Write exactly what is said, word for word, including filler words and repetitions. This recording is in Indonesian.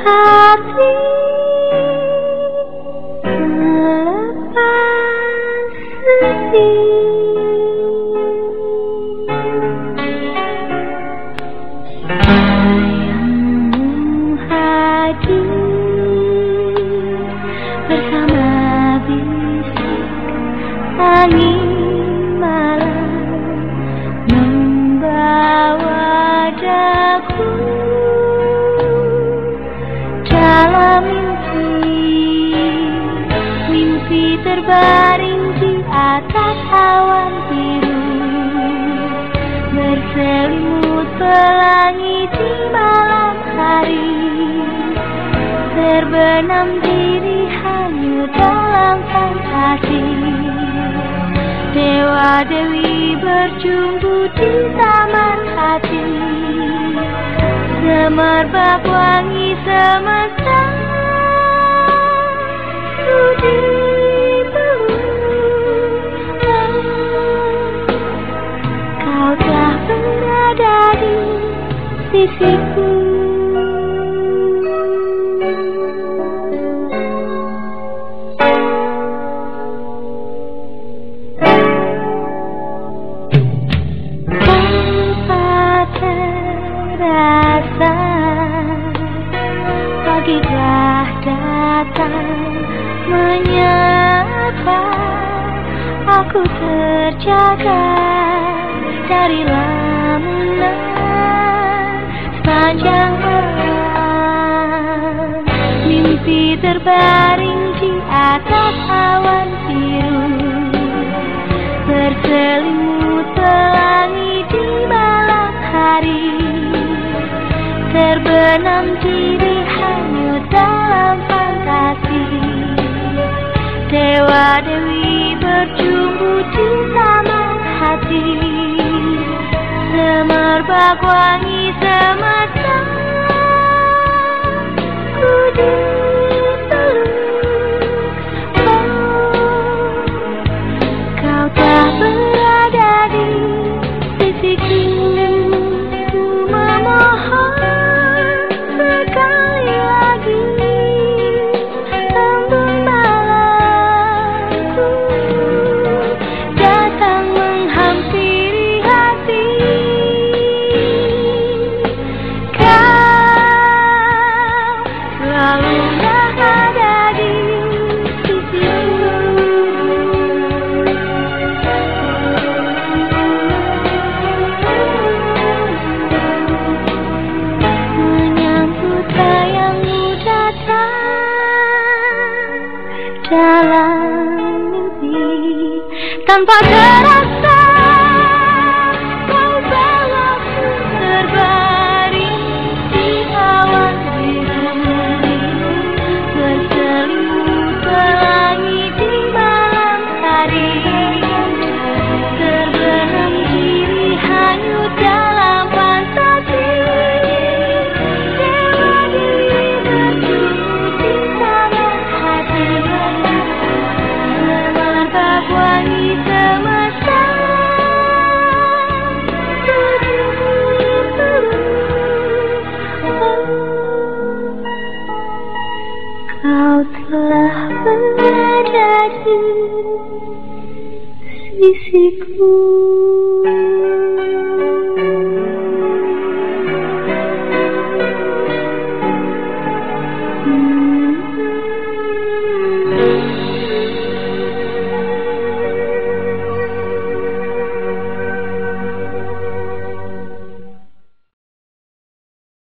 hati melepas sedih. Sayangmu hadir bersama bisik angin malam membawa daku dalam mimpi, mimpi terbaring di atas awan biru, berselimut pelangi di malam hari, terbenam diri hanyut dalam fantasi. Dewa Dewi berjumpa di taman hati, semerbak wangi semesta ku dipeluk. Kau telah berada di sisiku. Pagi telah datang menyapa, aku terjaga dari lamunan sepanjang malam. Mimpi terbaring di atas awan biru, berselimut pelangi di malam hari, terbenam diri hanyut dalam fantasi. Dewa Dewi berjumpa di taman hati, semerbak wangi semesta ku dipeluk. Oh, kau tak berada di sisiku. Ku memohon sekali lagi, embun malamku datang menghampiri hati. Kau selalu ada di sisiku. Menyambut sayangmu datang dalam mimpi, tanpa terasa kau bawaku terbaring di awan biru, berselimut pelangi di malam hari, terbenam diri hanyut dalam fantasi. Dewa Dewi berjumpa di taman hati, semerbak wangi semesta ku dipeluk. Kau telah berada di sisiku.